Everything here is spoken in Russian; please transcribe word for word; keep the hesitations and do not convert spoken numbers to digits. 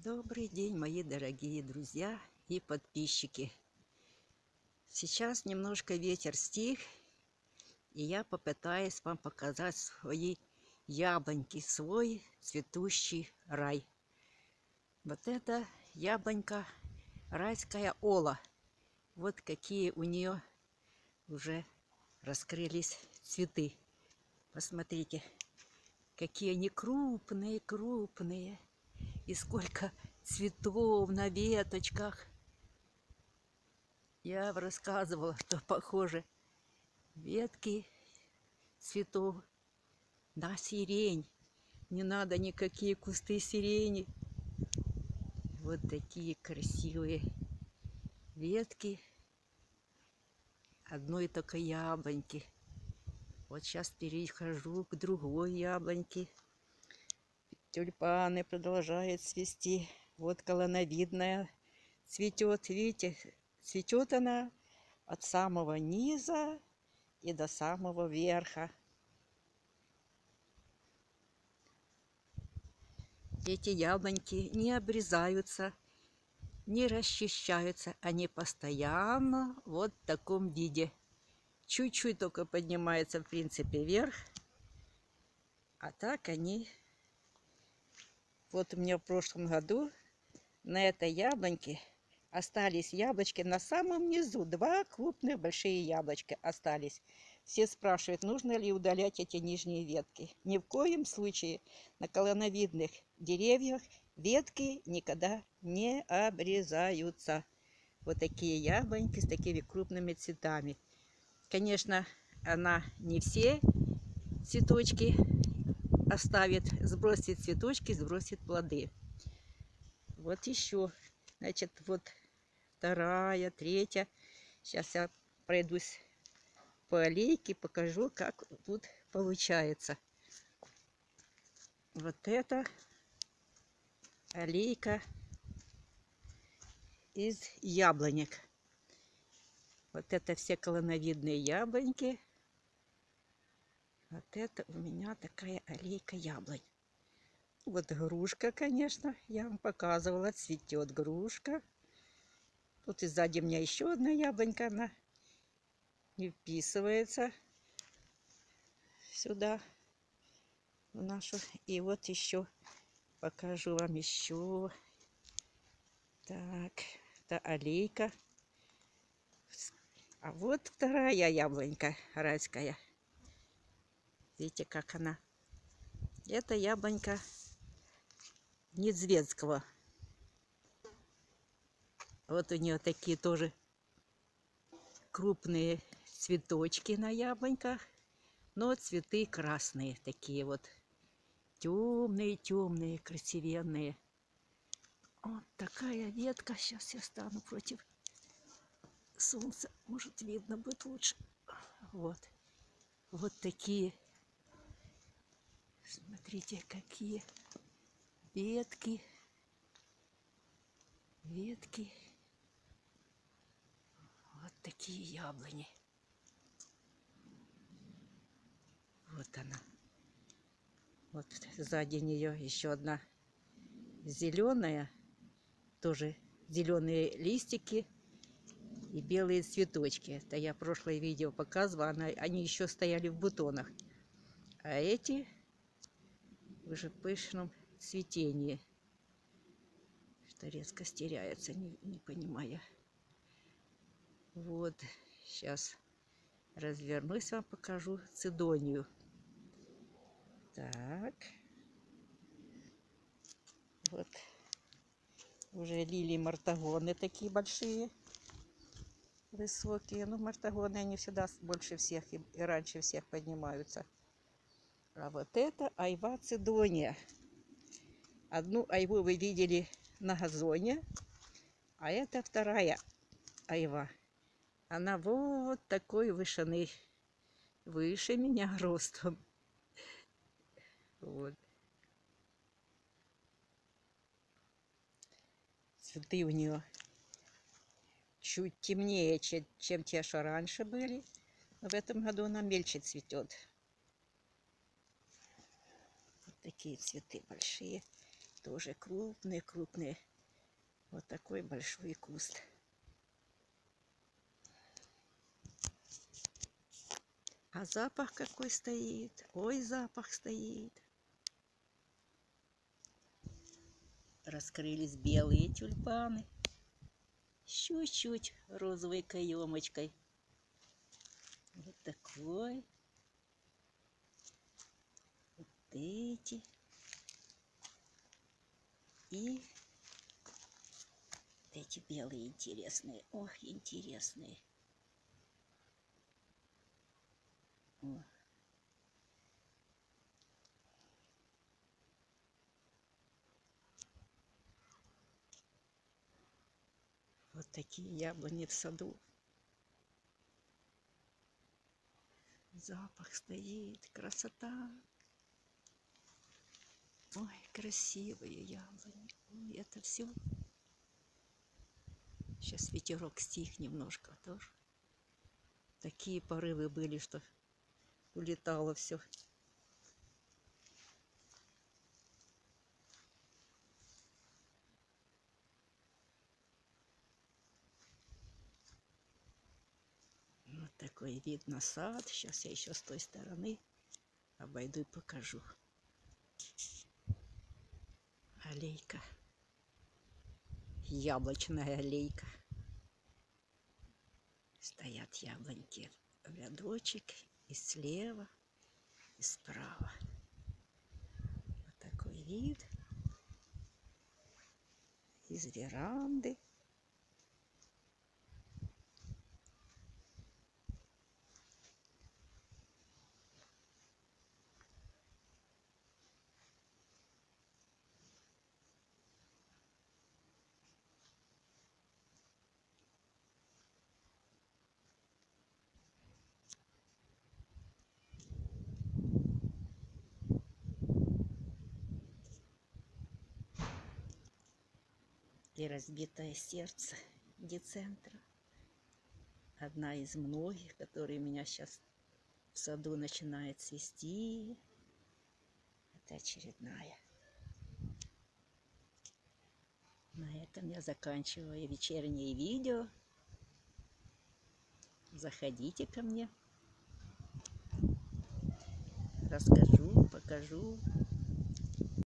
Добрый день, мои дорогие друзья и подписчики. Сейчас немножко ветер стих, и я попытаюсь вам показать свои яблоньки, свой цветущий рай. Вот это яблонька райская ола. Вот какие у нее уже раскрылись цветы. Посмотрите, какие они крупные-крупные. И сколько цветов на веточках. Я рассказывала, что похоже ветки цветов на сирень. Не надо никакие кусты сирени. Вот такие красивые ветки одной только яблоньки. Вот сейчас перехожу к другой яблоньке. Тюльпаны продолжают цвести. Вот колоновидная цветет. Видите, цветет она от самого низа и до самого верха. Эти яблоньки не обрезаются, не расчищаются. Они постоянно вот в таком виде. Чуть-чуть только поднимаются, в принципе, вверх. А так они... Вот у меня в прошлом году на этой яблоньке остались яблочки на самом низу. Два крупных большие яблочка остались. Все спрашивают, нужно ли удалять эти нижние ветки. Ни в коем случае на колоновидных деревьях ветки никогда не обрезаются. Вот такие яблоньки с такими крупными цветами. Конечно, она не все цветочки оставит, сбросит цветочки, сбросит плоды. Вот еще, значит, вот вторая, третья. Сейчас я пройдусь по аллейке, покажу, как тут получается. Вот это аллейка из яблонек. Вот это все колоновидные яблоньки. Вот это у меня такая аллейка яблонь. Вот грушка, конечно, я вам показывала, цветет грушка. Тут и сзади у меня еще одна яблонька, она не вписывается сюда, в нашу. И вот еще покажу вам еще. Так, это аллейка. А вот вторая яблонька райская. Видите, как она. Это яблонька Недзвецкого. Вот у нее такие тоже крупные цветочки на яблоньках, но цветы красные, такие вот темные-темные, красивенные. Вот такая ветка. Сейчас я стану против солнца, может, видно будет лучше. Вот, вот такие. Смотрите, какие ветки, ветки. Вот такие яблони. Вот она. Вот сзади нее еще одна зеленая, тоже зеленые листики и белые цветочки. Это я прошлое видео показывала, она, они еще стояли в бутонах. А эти уже в пышном цветении, что резко стеряется, не, не понимая. Вот, сейчас развернусь, вам покажу цидонию. Так, вот уже лилии мартагоны такие большие, высокие. Ну, мартагоны, они всегда больше всех и, и раньше всех поднимаются. А вот это айва цидония. Одну айву вы видели на газоне, а это вторая айва. Она вот такой вышины, выше меня ростом. Вот. Цветы у нее чуть темнее, чем, чем те, что раньше были. Но в этом году она мельче цветет. Вот такие цветы большие. Тоже крупные-крупные. Вот такой большой куст. А запах какой стоит. Ой, запах стоит. Раскрылись белые тюльпаны. Чуть-чуть розовой каемочкой. Вот такой. Вот эти. И эти белые интересные. Ох, интересные. О. Вот такие яблони в саду. Запах стоит, красота. Ой, красивые яблони. Ой, это все. Сейчас ветерок стих немножко тоже. Такие порывы были, что улетало все. Вот такой вид на сад. Сейчас я еще с той стороны обойду и покажу. Аллейка. Яблочная аллейка. Стоят яблоньки в рядочек и слева, и справа. Вот такой вид из веранды. И разбитое сердце децентра. Одна из многих, которые у меня сейчас в саду начинает цвести. Это очередная. На этом я заканчиваю вечернее видео. Заходите ко мне. Расскажу, покажу.